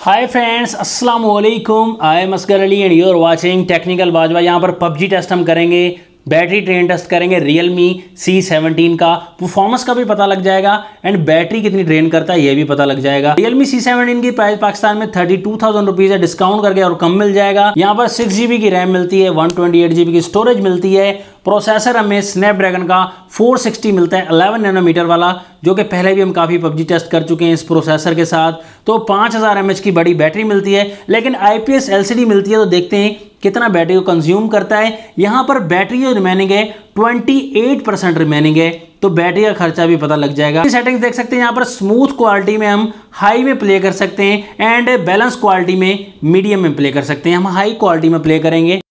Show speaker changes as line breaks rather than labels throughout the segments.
हाय friends, अस्सलाम वालेकुम। I am Asgar Ali and you are watching technical Bajwa. यहाँ पर पबजी टेस्ट हम करेंगे, बैटरी ट्रेन टेस्ट करेंगे Realme C17 का। परफॉर्मेंस का भी पता लग जाएगा एंड बैटरी कितनी ड्रेन करता है ये भी पता लग जाएगा। Realme C17 की प्राइस पाकिस्तान में 32,000 रुपीज है, डिस्काउंट करके और कम मिल जाएगा। यहाँ पर 6GB की रैम मिलती है, 128GB की स्टोरेज मिलती है। प्रोसेसर हमें स्नैपड्रैगन का 460 मिलता है 11 नैनोमीटर वाला, जो कि पहले भी हम काफ़ी पबजी टेस्ट कर चुके हैं इस प्रोसेसर के साथ। तो 5000 mAh की बड़ी बैटरी मिलती है, लेकिन IPS LCD मिलती है। तो देखते हैं कितना बैटरी को कंज्यूम करता है। यहाँ पर बैटरी जो रिमेनिंग है 28% रिमेनिंग है, तो बैटरी का खर्चा भी पता लग जाएगा। सेटिंग्स देख सकते हैं यहाँ पर स्मूथ क्वालिटी में हम हाई में प्ले कर सकते हैं एंड बैलेंस क्वालिटी में मीडियम में प्ले कर सकते हैं। हम हाई क्वालिटी में प्ले करेंगे।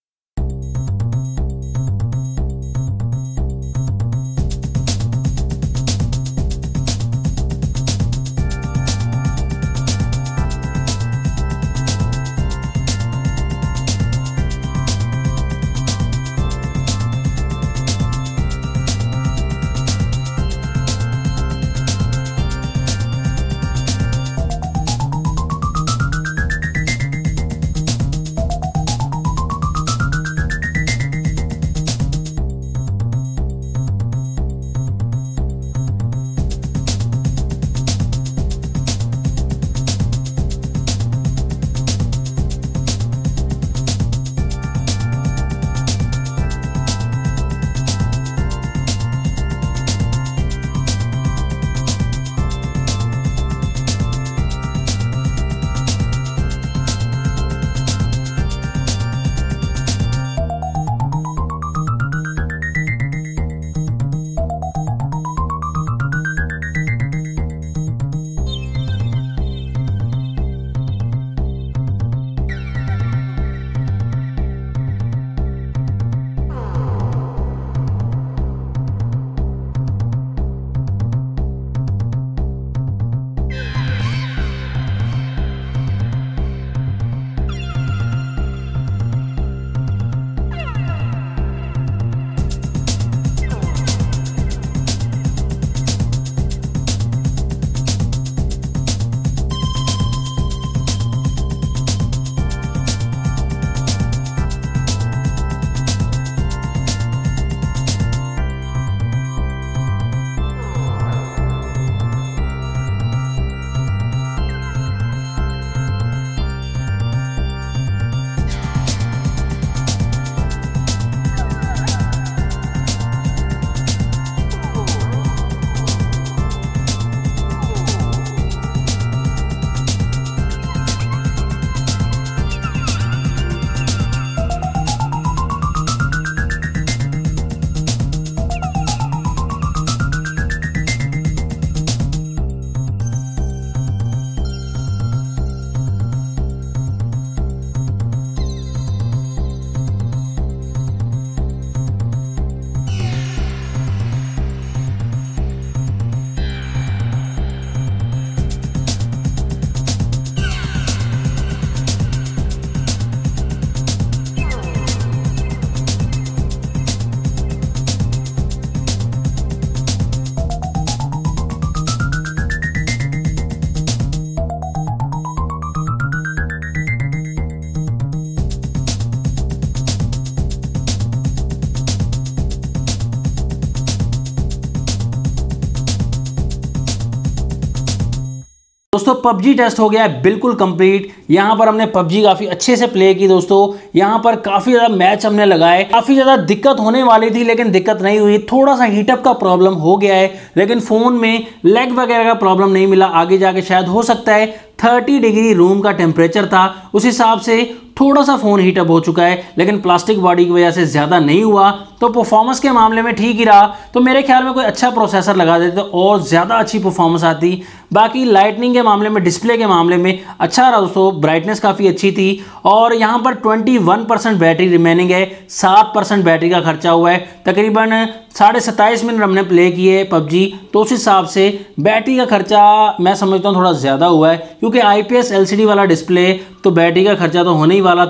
दोस्तों पबजी टेस्ट हो गया है बिल्कुल कंप्लीट। यहाँ पर हमने पबजी काफ़ी अच्छे से प्ले की दोस्तों। यहाँ पर काफ़ी ज़्यादा मैच हमने लगाए, काफ़ी ज़्यादा दिक्कत होने वाली थी लेकिन दिक्कत नहीं हुई। थोड़ा सा हीटअप का प्रॉब्लम हो गया है, लेकिन फ़ोन में लैग वगैरह का प्रॉब्लम नहीं मिला। आगे जाके शायद हो सकता है 30 डिग्री रूम का टेम्परेचर था, उस हिसाब से थोड़ा सा फ़ोन हीटअप हो चुका है, लेकिन प्लास्टिक बॉडी की वजह से ज़्यादा नहीं हुआ। तो परफॉर्मेंस के मामले में ठीक ही रहा। तो मेरे ख्याल में कोई अच्छा प्रोसेसर लगा देते और ज़्यादा अच्छी परफॉर्मेंस आती। बाकी लाइटनिंग के मामले में, डिस्प्ले के मामले में अच्छा रहा दोस्तों। ब्राइटनेस काफ़ी अच्छी थी और यहाँ पर 21% बैटरी रिमेनिंग है, 7% बैटरी का खर्चा हुआ है। तकरीबन 27.5 मिनट हमने प्ले किए पबजी, तो उस हिसाब से बैटरी का खर्चा मैं समझता हूँ थोड़ा ज़्यादा हुआ है, क्योंकि IPS LCD वाला डिस्प्ले तो बैटरी का खर्चा तो होने ही वाला था।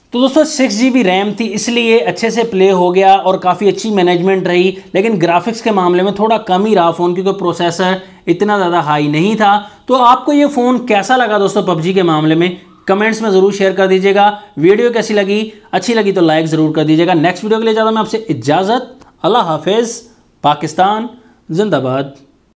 तो दोस्तों 6 GB रैम थी, इसलिए अच्छे से प्ले हो गया और काफ़ी अच्छी मैनेजमेंट रही। लेकिन ग्राफिक्स के मामले में थोड़ा कम ही रहा फ़ोन, क्योंकि प्रोसेसर इतना ज़्यादा हाई नहीं था। तो आपको ये फ़ोन कैसा लगा दोस्तों पबजी के मामले में, कमेंट्स में ज़रूर शेयर कर दीजिएगा। वीडियो कैसी लगी, अच्छी लगी तो लाइक ज़रूर कर दीजिएगा। नेक्स्ट वीडियो के लिए ज़्यादा मैं आपसे इजाज़त। अल्लाह हाफिज़। पाकिस्तान जिंदाबाद।